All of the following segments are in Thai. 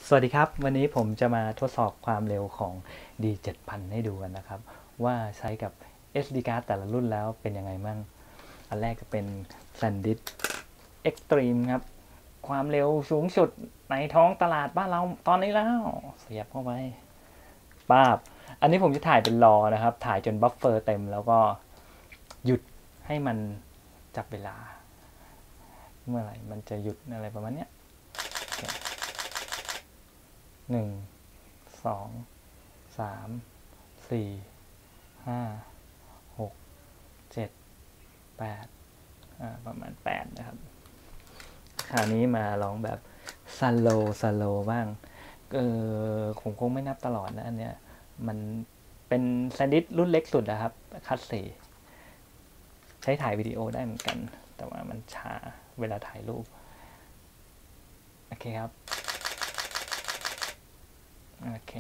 สวัสดีครับวันนี้ผมจะมาทดสอบความเร็วของ D7000 ให้ดูกันนะครับว่าใช้กับ SD card แต่ละรุ่นแล้วเป็นยังไงมั่งอันแรกจะเป็น SanDisk Extreme ครับความเร็วสูงสุดในท้องตลาดบ้านเราตอนนี้แล้วเสียบเข้าไปป้าบอันนี้ผมจะถ่ายเป็นรอนะครับถ่ายจนบัฟเฟอร์เต็มแล้วก็หยุดให้มันจับเวลาเมื่อไหร่มันจะหยุดอะไรประมาณเนี้ย1 2 3 4 5 6 7 8ประมาณ8นะครับคราวนี้มาลองแบบสโลบ้างผมคงไม่นับตลอดนะอันเนี้ยมันเป็นแซนดิสรุ่นเล็กสุดนะครับคัส4ใช้ถ่ายวิดีโอได้เหมือนกันแต่ว่ามันช้าเวลาถ่ายรูปโอเคครับโอเค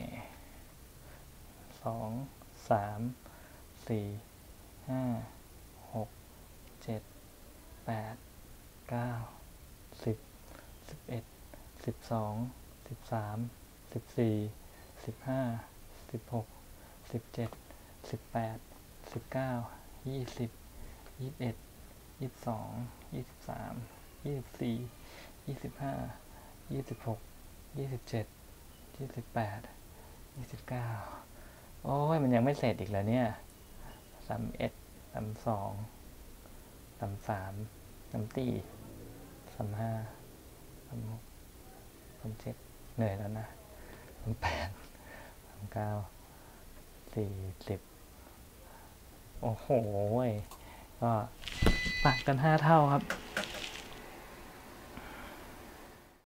โอ้ยมันยังไม่เสร็จอีกแล้วเนี่ย31 32 33 34 35 36 37เหนื่อยแล้วนะ38 39 40โอ้โหก็ต่างกัน5 เท่าครับ